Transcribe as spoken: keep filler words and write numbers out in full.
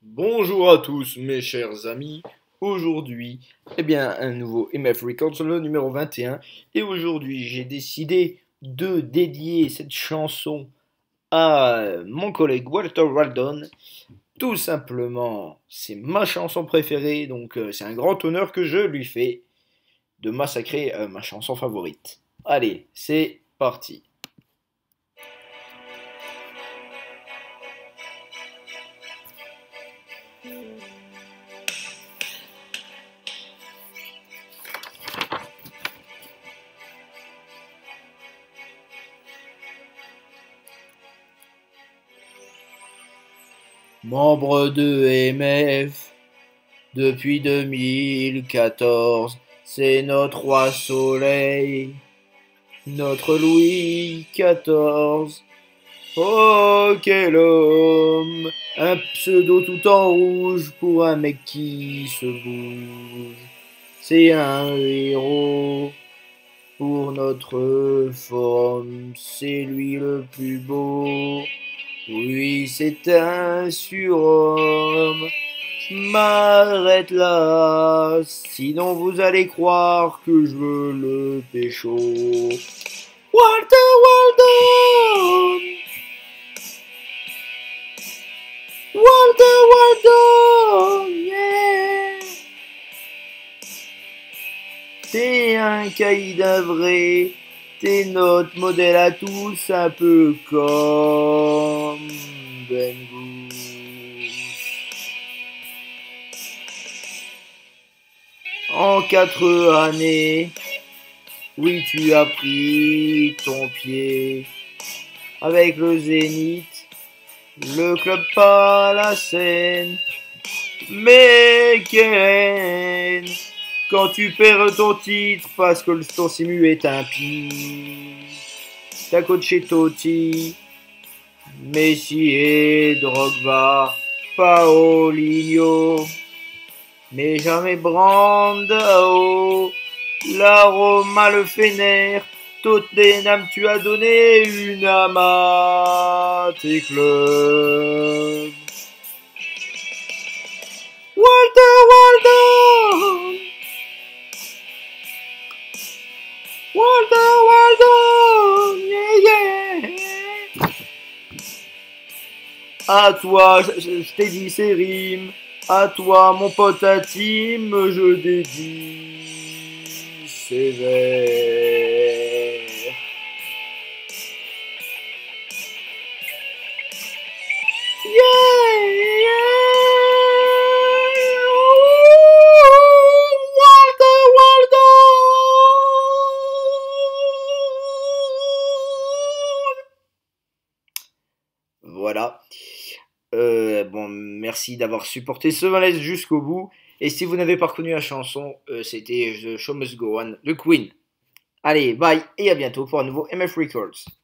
Bonjour à tous mes chers amis, aujourd'hui, eh bien, un nouveau M F Records, le numéro vingt et un, et aujourd'hui j'ai décidé de dédier cette chanson à mon collègue Walter Waldon. Tout simplement, c'est ma chanson préférée, donc euh, c'est un grand honneur que je lui fais de massacrer euh, ma chanson favorite. Allez, c'est parti. Membre de M F depuis deux mille quatorze, c'est notre roi soleil, notre Louis quatorze. Oh, quel homme! Un pseudo tout en rouge pour un mec qui se bouge. C'est un héros pour notre forum, c'est lui le plus beau. Oui, c'est un surhomme. Je m'arrête là, sinon vous allez croire que je veux le pécho. Walter Waldon! Walter Waldon! Yeah! T'es un caïd vrai, t'es notre modèle à tous, un peu comme Ben Goose. En quatre années, oui, tu as pris ton pied avec le Zénith, le club pas la Seine. Mais Keren, quand tu perds ton titre parce que ton simu est impie, t'as coaché Totti, Messi et Drogba, Paulinho, mais jamais Brandao. La Roma, le Fener, Tottenham, tu as donné une âme à tes clubs. Walter Waldon! Walter Waldon! Yeah, yeah! À toi, je, je t'ai dit ces rimes. À toi, mon pote à team, je dédie ces vers. Yeah, yeah! Walter Waldon! Voilà. Euh, bon, merci d'avoir supporté ce malaise jusqu'au bout. Et si vous n'avez pas reconnu la chanson, euh, c'était The Show Must Go On de Queen. Allez, bye et à bientôt pour un nouveau M F Records.